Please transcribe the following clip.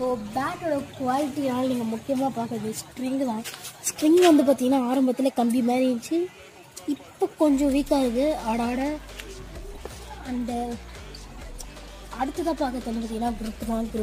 So பேட்டோட குவாலிட்டியால் நீங்கள் முக்கியமாக பார்க்குறது ஸ்ட்ரிங்கு தான். ஸ்ட்ரிங் வந்து பார்த்திங்கன்னா ஆரம்பத்தில் கம்பி மாதிரி இருந்துச்சு, இப்போ கொஞ்சம் வீக்காக இருக்குது ஆட. அந்த அடுத்ததாக பார்க்கறது வந்து பார்த்திங்கன்னா grip தான்.